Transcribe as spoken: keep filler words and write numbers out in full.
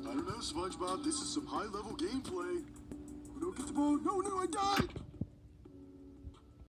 I don't know, SpongeBob. This is some high-level gameplay. We don't get the ball. No, no, I died.